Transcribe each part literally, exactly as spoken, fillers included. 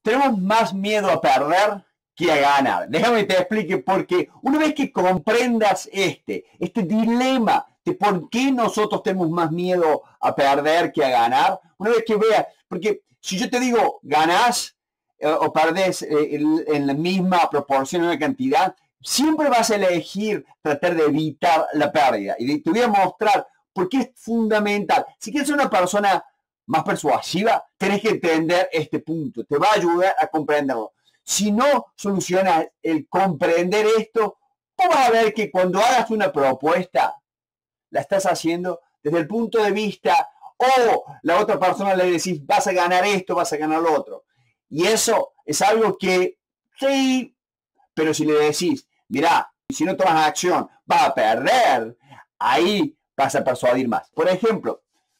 tenemos más miedo a perder que a ganar. Déjame que te explique, porque una vez que comprendas este, este dilema de por qué nosotros tenemos más miedo a perder que a ganar, una vez que veas, porque si yo te digo ganás eh, o perdés eh, en, en la misma proporción o la cantidad, siempre vas a elegir tratar de evitar la pérdida. Y te voy a mostrar por qué es fundamental. Si quieres ser una persona más persuasiva, tenés que entender este punto. Te va a ayudar a comprenderlo. Si no solucionas el comprender esto, tú vas a ver que cuando hagas una propuesta, la estás haciendo desde el punto de vista, o la otra persona le decís, vas a ganar esto, vas a ganar lo otro. Y eso es algo que, sí, pero si le decís, mirá, si no tomas acción, vas a perder, ahí vas a persuadir más. Por ejemplo,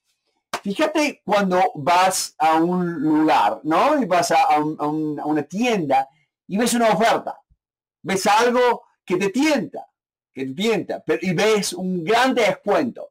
fíjate cuando vas a un lugar, ¿no? Y vas a, a, un, a, un, a una tienda y ves una oferta. Ves algo que te tienta, que te tienta, pero, y ves un gran descuento.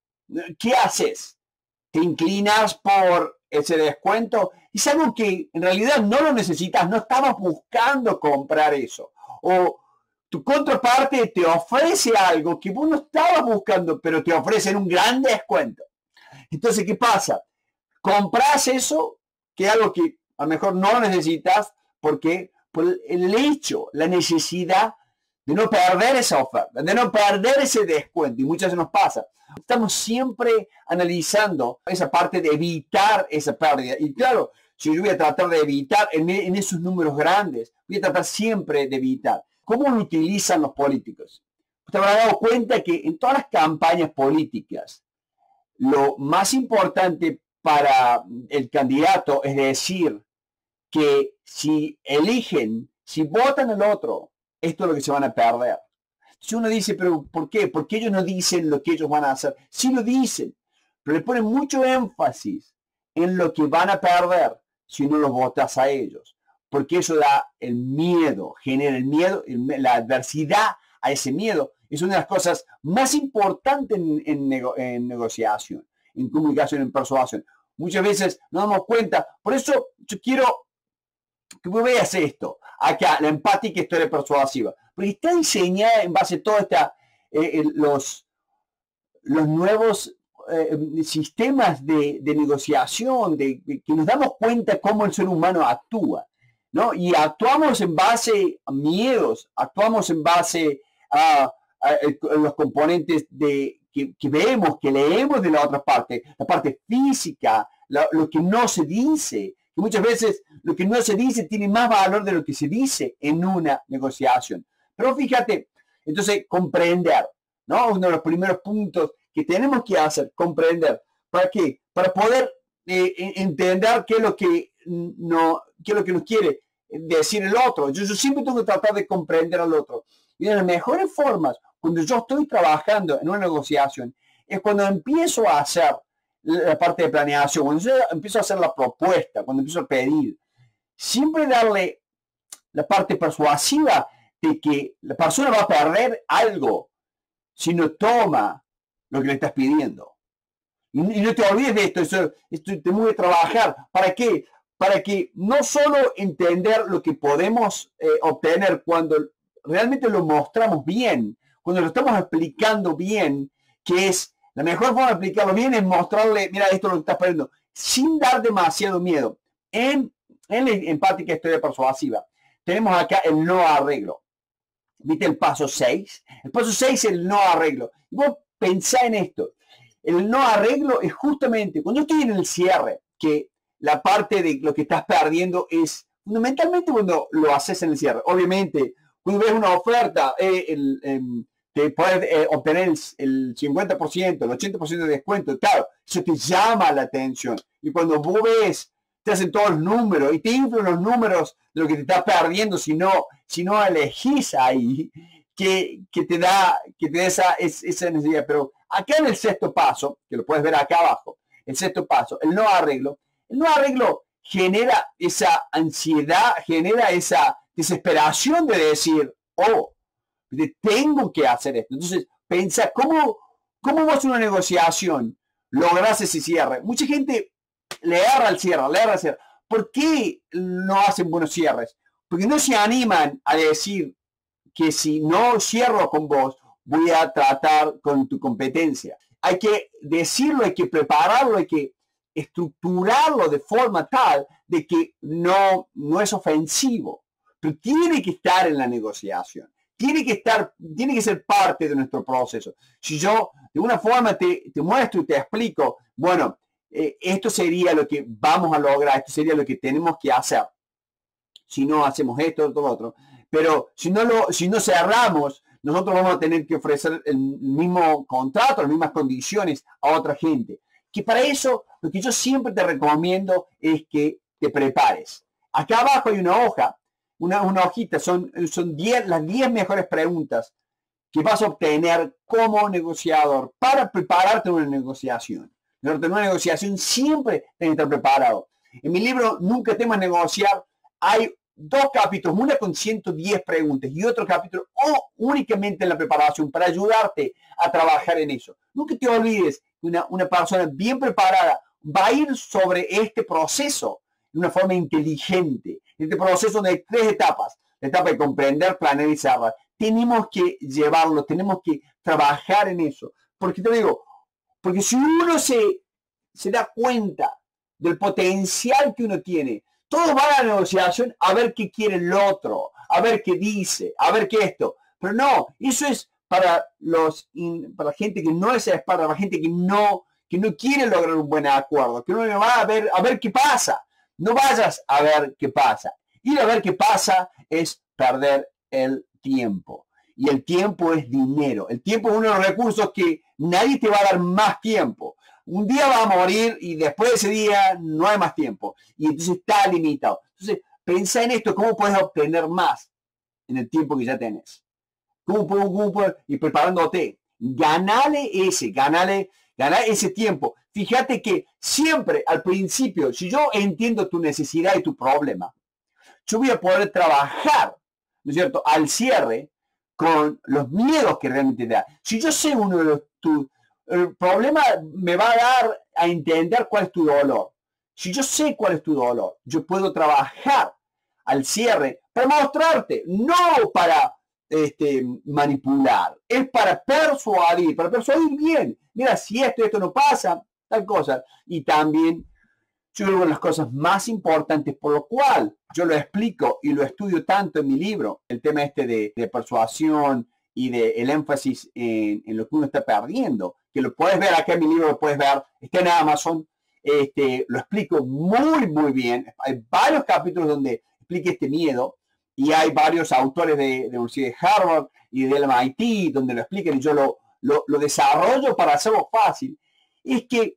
¿Qué haces? ¿Te inclinas por ese descuento? Es algo que en realidad no lo necesitas, no estabas buscando comprar eso. O tu contraparte te ofrece algo que vos no estabas buscando, pero te ofrecen un gran descuento. Entonces, ¿qué pasa? Compras eso, que es algo que a lo mejor no necesitas, porque por el hecho, la necesidad de no perder esa oferta, de no perder ese descuento, y muchas veces nos pasa. Estamos siempre analizando esa parte de evitar esa pérdida. Y claro, si yo voy a tratar de evitar en, en esos números grandes, voy a tratar siempre de evitar. ¿Cómo lo utilizan los políticos? Usted habrá dado cuenta que en todas las campañas políticas, lo más importante para el candidato es decir que si eligen, si votan al otro, esto es lo que se van a perder. Si uno dice, pero ¿por qué? ¿Por qué ellos no dicen lo que ellos van a hacer? Sí lo dicen, pero le ponen mucho énfasis en lo que van a perder si no los votas a ellos. Porque eso da el miedo, genera el miedo, la adversidad a ese miedo. Es una de las cosas más importantes en, en, nego, en negociación, en comunicación, en persuasión. Muchas veces nos damos cuenta. Por eso yo quiero que veas esto. Acá, la empática historia persuasiva. Porque está diseñada en base a todos esta, eh, los, los nuevos eh, sistemas de, de negociación, de, de, que nos damos cuenta cómo el ser humano actúa, ¿no? Y actuamos en base a miedos, actuamos en base a, a, a los componentes de, que, que vemos, que leemos de la otra parte, la parte física, la, lo que no se dice. Que muchas veces lo que no se dice tiene más valor de lo que se dice en una negociación. Pero fíjate, entonces comprender, ¿no? Uno de los primeros puntos que tenemos que hacer, comprender. ¿Para qué? Para poder eh, entender qué es lo que no, qué es lo que nos quiere decir el otro. Yo, yo siempre tengo que tratar de comprender al otro. Y de las mejores formas, cuando yo estoy trabajando en una negociación, es cuando empiezo a hacer la parte de planeación, cuando yo empiezo a hacer la propuesta, cuando empiezo a pedir, siempre darle la parte persuasiva de que la persona va a perder algo si no toma lo que le estás pidiendo. Y, y no te olvides de esto, eso, esto tenemos que trabajar. ¿Para qué? Para que no solo entender lo que podemos eh, obtener cuando realmente lo mostramos bien, cuando lo estamos explicando bien, que es la mejor forma de explicarlo bien es mostrarle, mira, esto es lo que estás perdiendo, sin dar demasiado miedo. En, en la empática historia persuasiva, tenemos acá el no arreglo. ¿Viste el paso seis? El paso seis es el no arreglo. Y vos pensá en esto. El no arreglo es justamente cuando estoy en el cierre, que la parte de lo que estás perdiendo es fundamentalmente cuando lo haces en el cierre. Obviamente, cuando ves una oferta, eh, el, el te puedes eh, obtener el, el cincuenta por ciento, el ochenta por ciento de descuento. Claro, eso te llama la atención. Y cuando vos ves, te hacen todos los números y te inflan los números de lo que te estás perdiendo si no, si no elegís ahí, que, que te da, que te da esa, esa necesidad. Pero acá en el sexto paso, que lo puedes ver acá abajo, el sexto paso, el no arreglo, el no arreglo genera esa ansiedad, genera esa desesperación de decir, oh, tengo que hacer esto. Entonces, piensa, ¿cómo, cómo vas a una negociación? Logras ese cierre. Mucha gente le erra el cierre, le erra el cierre. ¿Por qué no hacen buenos cierres? Porque no se animan a decir que si no cierro con vos, voy a tratar con tu competencia. Hay que decirlo, hay que prepararlo, hay que estructurarlo de forma tal de que no, no es ofensivo, pero tiene que estar en la negociación. Tiene que estar, tiene que ser parte de nuestro proceso. Si yo de una forma te, te muestro y te explico, bueno, eh, esto sería lo que vamos a lograr, esto sería lo que tenemos que hacer. Si no hacemos esto, esto, lo otro. Pero si no, lo, si no cerramos, nosotros vamos a tener que ofrecer el mismo contrato, las mismas condiciones a otra gente. Que para eso, lo que yo siempre te recomiendo es que te prepares. Acá abajo hay una hoja, una, una hojita, son, son diez, las diez mejores preguntas que vas a obtener como negociador para prepararte en una negociación. En una negociación siempre tienes que estar preparado. En mi libro, Nunca temas negociar, hay dos capítulos, una con ciento diez preguntas y otro capítulo oh, únicamente en la preparación para ayudarte a trabajar en eso. Nunca te olvides que una, una persona bien preparada va a ir sobre este proceso de una forma inteligente. Este proceso de tres etapas. La etapa de comprender, planear y cerrar. Tenemos que llevarlo, tenemos que trabajar en eso. Porque te digo, porque si uno se, se da cuenta del potencial que uno tiene, todos van a la negociación a ver qué quiere el otro, a ver qué dice, a ver qué esto. Pero no, eso es para los para la gente que no es para la gente que no que no quiere lograr un buen acuerdo, que no va a ver a ver qué pasa. No vayas a ver qué pasa. Ir a ver qué pasa es perder el tiempo. Y el tiempo es dinero. El tiempo es uno de los recursos que nadie te va a dar más tiempo. Un día va a morir y después de ese día no hay más tiempo. Y entonces está limitado. Entonces, pensá en esto, cómo puedes obtener más en el tiempo que ya tenés. ¿Cómo puedo, cómo puedo? Y preparándote. Ganale ese, ganale, ganale ese tiempo. Fíjate que siempre al principio, si yo entiendo tu necesidad y tu problema, yo voy a poder trabajar, ¿no es cierto?, al cierre con los miedos que realmente te da. Si yo sé uno de los tu, el problema me va a dar a entender cuál es tu dolor. Si yo sé cuál es tu dolor, yo puedo trabajar al cierre para mostrarte, no para este, manipular, es para persuadir, para persuadir bien. Mira, si esto y esto no pasa, tal cosa. Y también yo creo que las cosas más importantes, por lo cual yo lo explico y lo estudio tanto en mi libro, el tema este de, de persuasión y de el énfasis en, en lo que uno está perdiendo, que lo puedes ver acá en mi libro, lo puedes ver, está en Amazon, este, lo explico muy, muy bien. Hay varios capítulos donde explique este miedo y hay varios autores de, de la Universidad de Harvard y del M I T donde lo explican y yo lo, lo, lo desarrollo para hacerlo fácil. Es que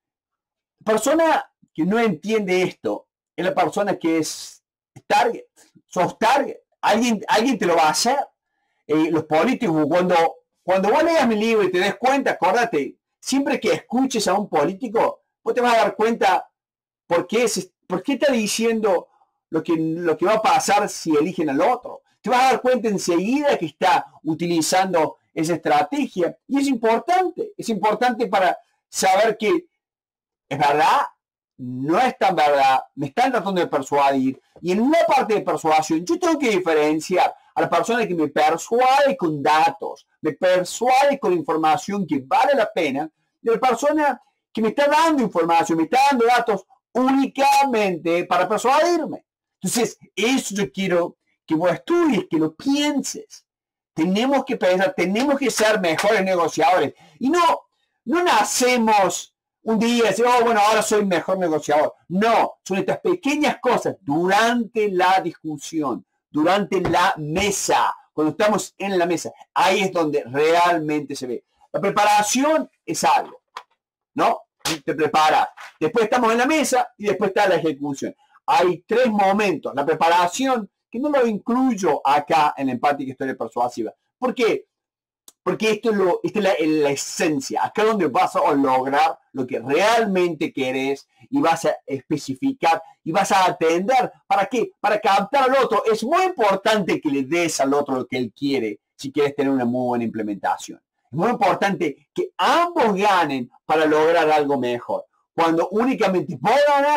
persona que no entiende esto es la persona que es target, sos target, alguien, alguien te lo va a hacer. Eh, los políticos, cuando, cuando vos leas mi libro y te des cuenta, acuérdate, siempre que escuches a un político, vos te vas a dar cuenta por qué, es, por qué está diciendo lo que, lo que va a pasar si eligen al otro. Te vas a dar cuenta enseguida que está utilizando esa estrategia y es importante, es importante para saber que es verdad, no es tan verdad, me están tratando de persuadir y en una parte de persuasión yo tengo que diferenciar a la persona que me persuade con datos, me persuade con información que vale la pena, de la persona que me está dando información, me está dando datos únicamente para persuadirme. Entonces, eso yo quiero que vos estudies, que lo pienses. Tenemos que pensar, tenemos que ser mejores negociadores. Y no, no nacemos un día y decir, oh, bueno, ahora soy mejor negociador. No, son estas pequeñas cosas durante la discusión, durante la mesa, cuando estamos en la mesa. Ahí es donde realmente se ve. La preparación es algo, ¿no? Te preparas. Después estamos en la mesa y después está la ejecución. Hay tres momentos. La preparación, que no lo incluyo acá en la empática historia persuasiva. ¿Por qué? Porque esto es, lo, esto es la, la esencia. Acá es donde vas a lograr lo que realmente querés y vas a especificar y vas a atender. ¿Para qué? Para captar al otro. Es muy importante que le des al otro lo que él quiere si quieres tener una muy buena implementación. Es muy importante que ambos ganen para lograr algo mejor. Cuando únicamente vos ganas,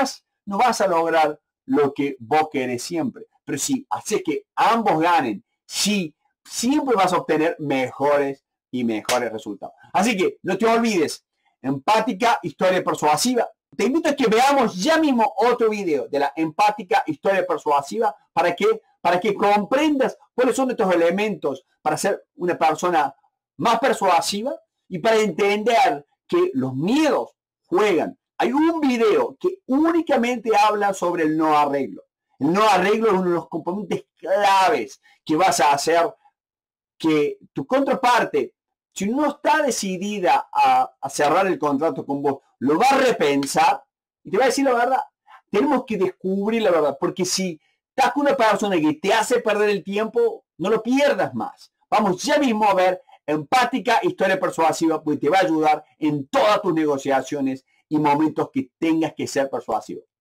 no vas a lograr lo que vos querés siempre. Pero si haces que ambos ganen, sí, siempre vas a obtener mejores y mejores resultados. Así que no te olvides, empática, historia persuasiva. Te invito a que veamos ya mismo otro video de la empática, historia persuasiva. ¿Para qué? Para que comprendas cuáles son estos elementos para ser una persona más persuasiva y para entender que los miedos juegan. Hay un video que únicamente habla sobre el no arreglo. El no arreglo es uno de los componentes claves que vas a hacer que tu contraparte, si no está decidida a, a cerrar el contrato con vos, lo va a repensar y te va a decir la verdad. Tenemos que descubrir la verdad, porque si estás con una persona que te hace perder el tiempo, no lo pierdas más. Vamos ya mismo a ver empática, historia persuasiva, porque te va a ayudar en todas tus negociaciones y momentos que tengas que ser persuasivo.